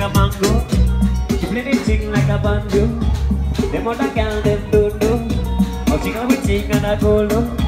a mango. She play the thing like a banjo. Them other girl them don't know. How she gonna be sing and a go low.